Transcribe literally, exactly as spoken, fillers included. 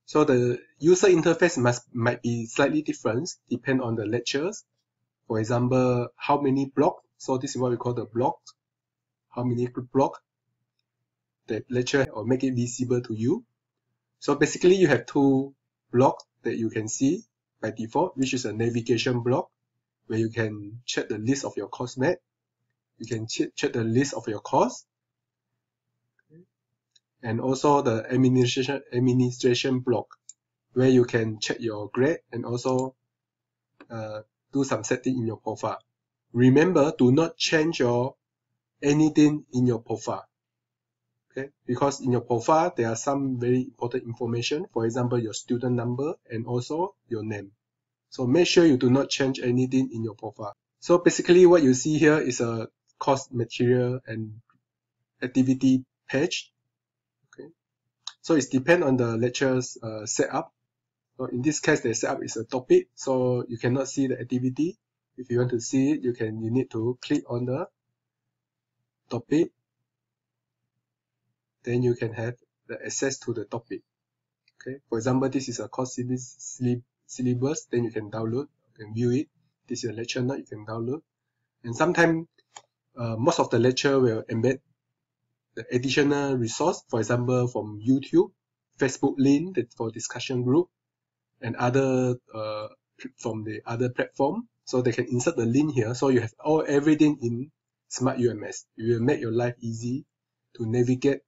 So the user interface must might be slightly different, depend on the lectures. For example, how many blocks? So this is what we call the block. How many block that lecture or make it visible to you. So basically you have two blocks that you can see by default, which is a navigation block where you can check the list of your course map. You can check, check the list of your course. And also the administration administration block where you can check your grade and also uh, do some setting in your profile. Remember, do not change your anything in your profile. Okay, because in your profile there are some very important information, for example your student number and also your name. So make sure you do not change anything in your profile. So basically what you see here is a course material and activity page. Okay, so it depends on the lecture's uh, setup. So in this case the setup is a topic, so you cannot see the activity. If you want to see it, you can you need to click on the topic. Then you can have the access to the topic. Okay, for example, this is a course syllabus, then you can download, you can view it. This is a lecture note, you can download. And sometimes, uh, most of the lecture will embed the additional resource, for example, from YouTube, Facebook link for discussion group, and other uh, from the other platform. So they can insert the link here. So you have all everything in Smart U M S. It will make your life easy to navigate